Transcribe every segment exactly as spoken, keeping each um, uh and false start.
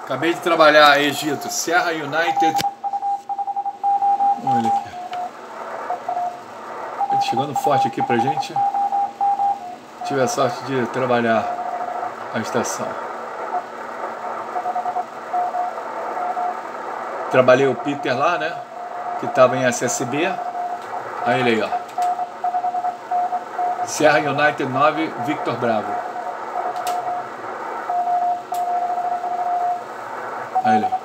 Acabei de trabalhar Egito, Serra United. Olha aqui. Ele chegando forte aqui pra gente. Tive a sorte de trabalhar a estação. Trabalhei o Peter lá, né? Que estava em S S B. Aí ele aí, ó. Serra United nove, Victor Bravo. Aí ele aí.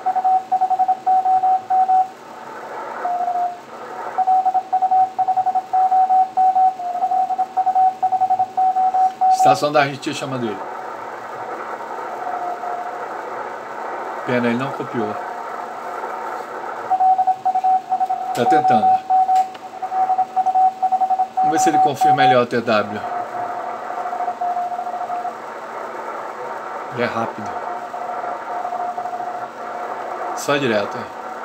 Estação da Argentina chamando ele. Pena, ele não copiou. Tá tentando. Vamos ver se ele confirma L O T W. Ele é rápido. Só direto.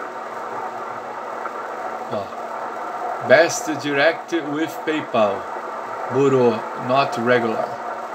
Ó. Best direct with PayPal. Bureau, not regular.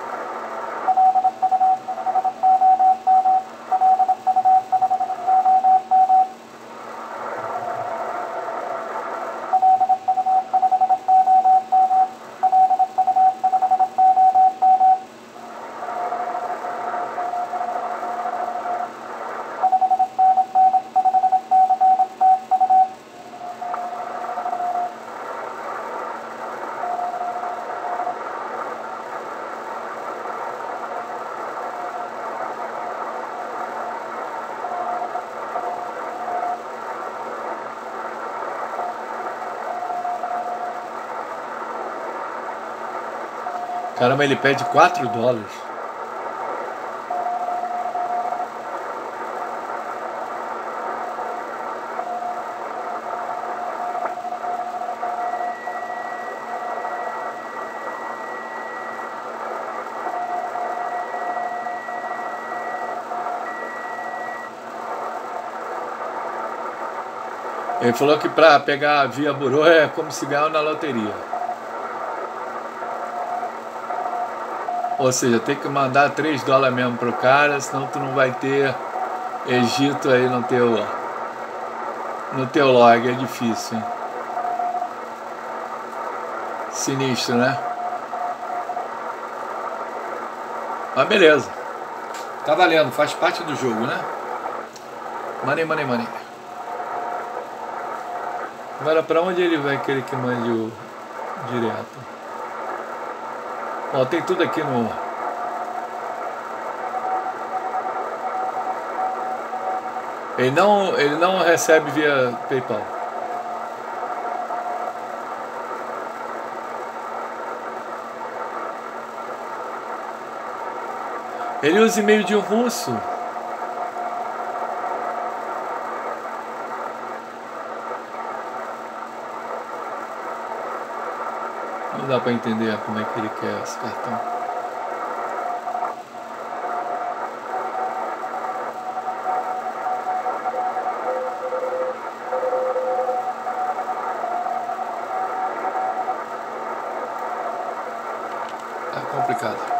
Caramba, ele pede quatro dólares. Ele falou que para pegar via burô é como se ganhar na loteria. Ou seja, tem que mandar três dólares mesmo pro cara, senão tu não vai ter Egito aí no teu, no teu log, é difícil, hein? Sinistro, né? Mas beleza. Tá valendo, faz parte do jogo, né? Money, money, money. Agora pra onde ele vai querer que mande o direto? Ó, tem tudo aqui no... Ele não, ele não recebe via PayPal. Ele usa e-mail de um russo. Não dá para entender como é que ele quer esse cartão. É complicado.